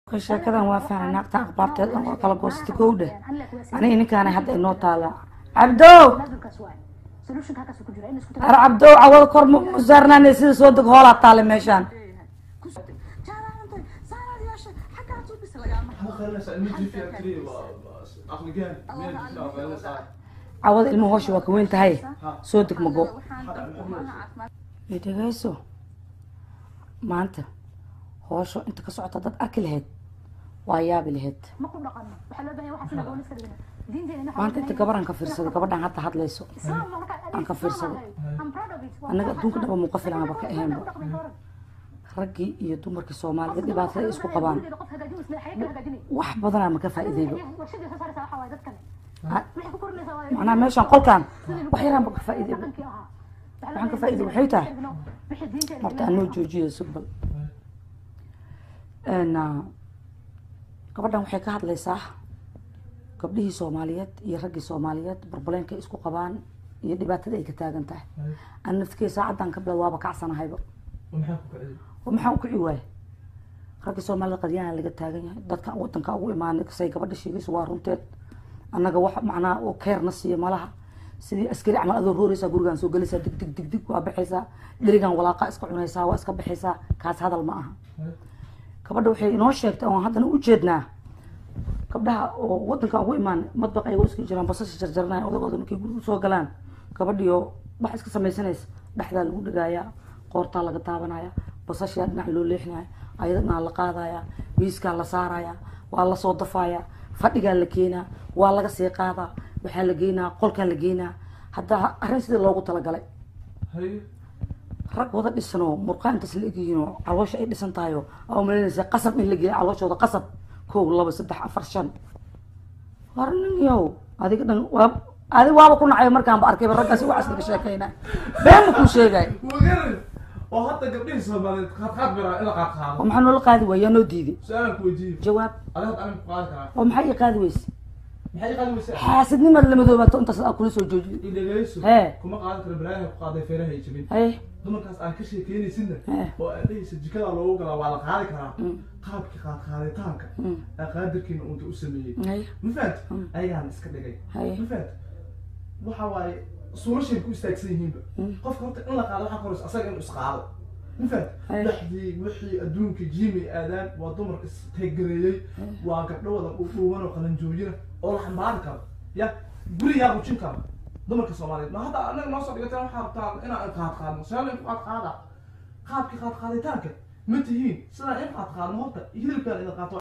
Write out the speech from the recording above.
شركة وافعنا نقطع أخبارت قال قوستي كوده أنا إني كان حتى إنه طالع عبدو عبدو عوض كرم مزارنا نسير صوتك هلا طالع مشان عوض المهوش وكوين تهاي صوتك مجو يتجايسو ما أنت هوشو أنت كسرت ضد أكل هاد ويابي لهاد ما أنت كبر أنك فرصة كبر ده حتى حد ليسو أنك فرصة أنا دون كده بمقفل أنا بكأهم رجي يدوم مركز الصومال اللي بعث اسمه قبان واحد بدنا مكافأة إذا أنا ماشي نقول كان وحيران مكافأة إذا وحن كفاءة إذا وحيته مرت أنو جوجي سبل أنا قبلنا وحي كهاد لي صح قبله صوماليات يرجي صوماليات بربلين كيسكو قبان يدبات ذي كتاجن تحت أنا نفتكر ساعة عن قبل الوابا كعصنا هايبا ومحاوك عواه رجي صومالي قديانا اللي كتاجن ده كان وطن كأوي ما عندك سي قبل الشيء سوارون تيت أنا جوح معنا وكير نصي مالها sidii askari amal adoo rooraysa gurigan soo galaysa dig waa bixaysa dirigan walaaqa iska cunaysa waa iska bixaysa kaas hadal ma aha gabadha waxay inoo sheegtay oo haddana u jeednaa gabdhaha oo wadanka ugu imaan madbaq ay isku jiraan basas jarjarnaa odagooda markay guriga soo galaan gabadhiyo wax iska samaysanaysa dhaxda lagu dhigaaya qoorta laga taabanaya basasha dhinac loo leexinaya ayadana la qaadaya miiska la saaraya waa la soo dafaaya fadhiga la keenaa waa laga sii qaadaa waxaa la geynaa qolka la geynaa hadda arrin sidii loogu talagalay rag wada dhisano murqaantas la eegayno caloosha ay dhisan tahay oo meelaysa qasab in la geeyo calooshooda qasab 1 2 3 4 5 warniyow adiga dhan waaba ku nacay markaan ba arkay raggaas wax isla sheekayna been ku sheegay oo hadda gabdhihi Soomaaliyeed qaad bira ila qaad maxaa noo qaadi waaya noo diiday su'aalku weydiiyay jawaab adiga aan ku qaadi karaa oo maxay qaadi weysay maxay qaadi weysay xaasidnimo lama doobato inta saa kula soo joojiyo ilagayso kuma qaadi karo bilaahi ku qaaday feeraha ay jabin dumarkaas aan ka sheekeynaysidna oo aan dhigaysa jikada loogu galaa waa la qaadi karaa qaabki qaaditaanka qaadirkiina uu u sameeyay mufad ayaan iska dhigay mufad waxa waaye suulashay ku istaagsan yihiinba qofka horta in la qaado waxa qoros asaga in isqaado mufad dhaxdii wixii adduunka jimi aadaan waa dumar is tegareeyay waa gabdho wada dhuuban oo qalan joojina oo la xambaari karo ya guriga ku jin karo dumarka Soomaaliyeed ma hadda anaga noo soo dhigtay waxa rabtaa inaan qaadno saalan qaaditaanka ma tihiin sida in qaadno horta hilibka ila qaato